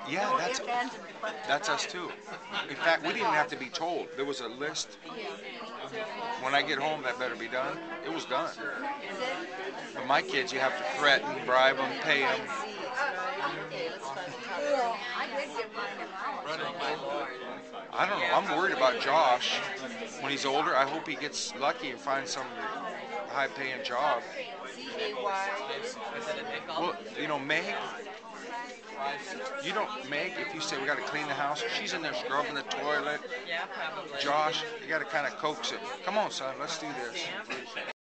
Yeah, No that's ifs, ands, and buts that's us about it. too. In fact, we didn't even have to be told. There was a list. When I get home, that better be done. It was done. Is it? But my kids, you have to threaten, bribe them, pay them. Okay, let's find the top I did give mine an allowance. Oh my lord. I don't know. I'm worried about Josh. When he's older, I hope he gets lucky and finds some high-paying job. C-A-Y. Is it a nickel? Well, Meg, Meg, if you say we got to clean the house, she's in there scrubbing the toilet. Yeah, probably. Josh, you got to kind of coax him. Come on, son, let's do this.